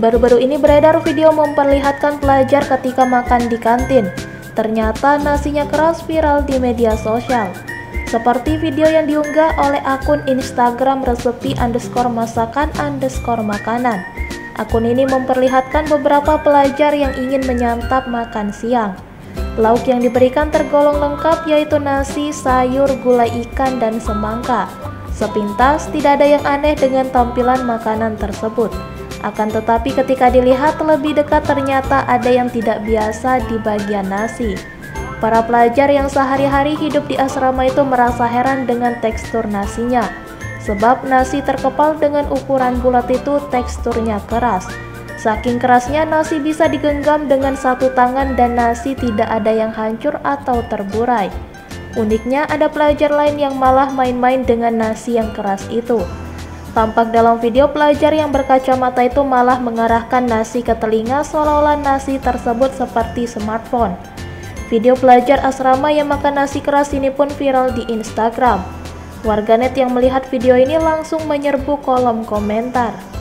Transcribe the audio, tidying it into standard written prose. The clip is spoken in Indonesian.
Baru-baru ini beredar video memperlihatkan pelajar ketika makan di kantin. Ternyata nasinya keras, viral di media sosial. Seperti video yang diunggah oleh akun Instagram resepi_masakan_makanan. Akun ini memperlihatkan beberapa pelajar yang ingin menyantap makan siang. Lauk yang diberikan tergolong lengkap, yaitu nasi, sayur, gulai ikan, dan semangka. Sepintas tidak ada yang aneh dengan tampilan makanan tersebut. Akan tetapi ketika dilihat lebih dekat ternyata ada yang tidak biasa di bagian nasi. Para pelajar yang sehari-hari hidup di asrama itu merasa heran dengan tekstur nasinya. Sebab nasi terkepal dengan ukuran bulat itu teksturnya keras. Saking kerasnya nasi bisa digenggam dengan satu tangan dan nasi tidak ada yang hancur atau terburai. Uniknya ada pelajar lain yang malah main-main dengan nasi yang keras itu. Tampak dalam video pelajar yang berkacamata itu malah mengarahkan nasi ke telinga seolah-olah nasi tersebut seperti smartphone. Video pelajar asrama yang makan nasi keras ini pun viral di Instagram. Warganet yang melihat video ini langsung menyerbu kolom komentar.